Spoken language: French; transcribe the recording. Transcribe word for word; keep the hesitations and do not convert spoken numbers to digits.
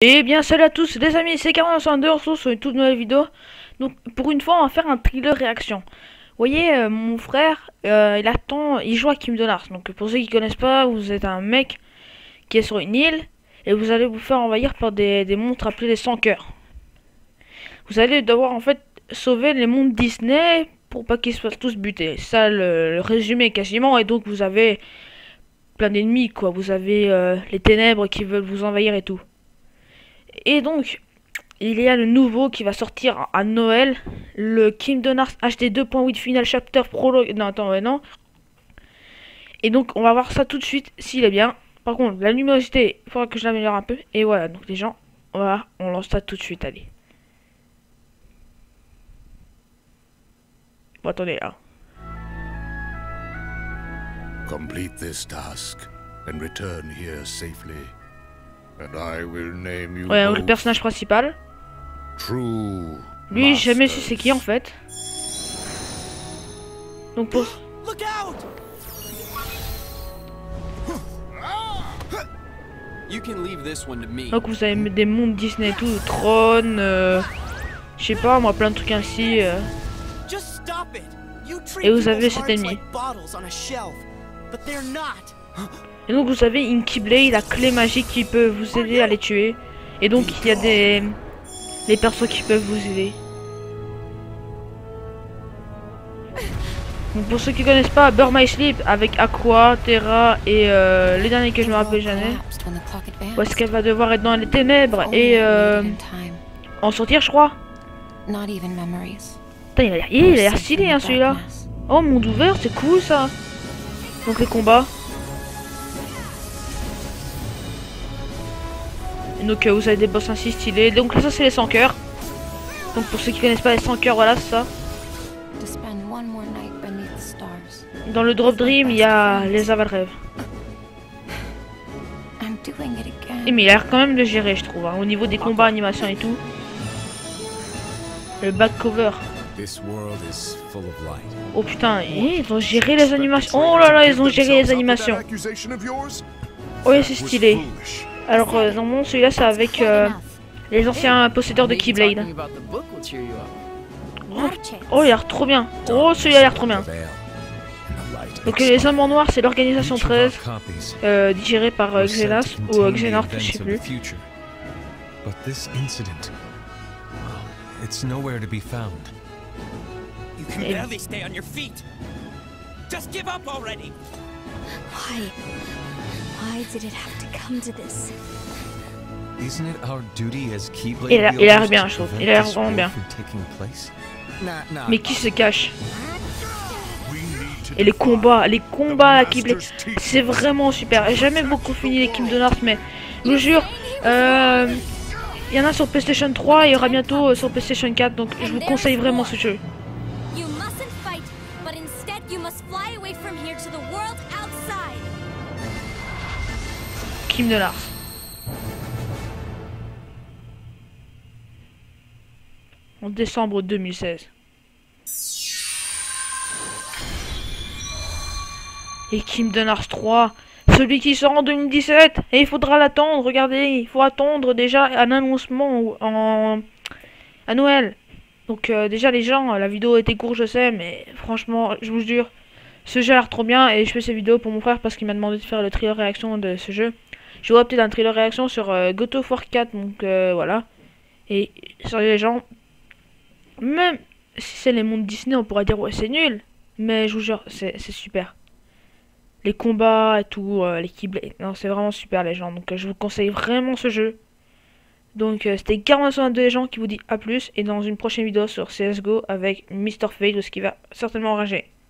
Et bien salut à tous les amis, c'est Caron soixante-deux, on se retrouve sur une toute nouvelle vidéo. Donc pour une fois on va faire un thriller réaction. Vous voyez euh, mon frère, euh, il attend, il joue à Kingdom Hearts. Donc pour ceux qui connaissent pas, vous êtes un mec qui est sur une île et vous allez vous faire envahir par des, des monstres appelés les sans cœurs. Vous allez devoir en fait sauver les mondes Disney pour pas qu'ils se fassent tous buter. Ça le, le résumé quasiment, et donc vous avez plein d'ennemis quoi. Vous avez euh, les ténèbres qui veulent vous envahir et tout. Et donc, il y a le nouveau qui va sortir à Noël, le Kingdom Hearts H D deux point huit Final Chapter Prologue. Non, attends, ouais, non. Et donc, on va voir ça tout de suite, s'il est bien. Par contre, la luminosité, il faudra que je l'améliore un peu. Et voilà, donc les gens, voilà, on lance ça tout de suite, allez. Bon, attendez, là. Complete this task and return here safely. And I will name you Ouais, le personnage principal. True. Lui, j'ai jamais su c'est qui en fait. Donc pour... Donc vous avez des mondes Disney et tout, Tron, euh, je sais pas moi, plein de trucs ainsi. Euh. Et vous avez cet ennemi. Et donc vous avez une Keyblade, la clé magique qui peut vous aider à les tuer. Et donc il y a des les persos qui peuvent vous aider. Donc pour ceux qui connaissent pas, Burn My Sleep avec Aqua, Terra et euh, les derniers que je me rappelle jamais. Où est-ce qu'elle va devoir être dans les ténèbres et euh, en sortir, je crois. Putain, il a l'air il a l'air stylé hein, celui-là. Oh, monde ouvert, c'est cool ça. Donc les combats. Et donc euh, vous avez des boss ainsi stylés. Donc là ça c'est les sans cœurs. Donc pour ceux qui connaissent pas les sans cœurs, voilà c'est ça. Dans le Drop Dream il y a les Aval Rêves. Et mais il a l'air quand même de gérer je trouve hein, au niveau des combats, animation et tout. Le back cover. Oh putain, ils ont géré les animations. Oh là là, ils ont géré les animations. Ouais c'est stylé. Alors euh, normalement celui-là c'est avec euh, les anciens possédeurs de Keyblade. Oh, oh il a l'air trop bien. Oh celui-là a l'air trop bien. Donc les hommes en noir c'est l'organisation treize, euh, digérée par euh, Xenas ou euh, Xenart, je sais plus. Et... Il a l'air bien, je trouve. Il a l'air vraiment bien. Mais qui se cache? Et les combats, les combats à Keyblade, c'est vraiment super. J'ai jamais beaucoup fini les Kingdom Hearts, mais je vous jure, euh, il y en a sur PlayStation trois et il y aura bientôt euh, sur PlayStation quatre, donc je vous conseille vraiment ce jeu. Kingdom Hearts. En décembre deux mille seize. Et Kingdom Hearts trois, celui qui sort en deux mille dix-sept, et il faudra l'attendre, regardez, il faut attendre déjà un annoncement en... à Noël. Donc euh, déjà les gens, la vidéo était courte je sais, mais franchement, je vous jure, ce jeu a l'air trop bien, et je fais ces vidéos pour mon frère parce qu'il m'a demandé de faire le thriller réaction de ce jeu. Je vois peut-être un thriller réaction sur euh, God of War quatre, donc euh, voilà. Et sur les gens, même si c'est les mondes Disney, on pourrait dire ouais c'est nul, mais je vous jure, c'est super. Les combats et tout, euh, les Keyblade, non c'est vraiment super les gens, donc euh, je vous conseille vraiment ce jeu. Donc euh, c'était Caron soixante-deux les gens qui vous dit à plus, et dans une prochaine vidéo sur C S G O avec Mister Fade, ce qui va certainement rager.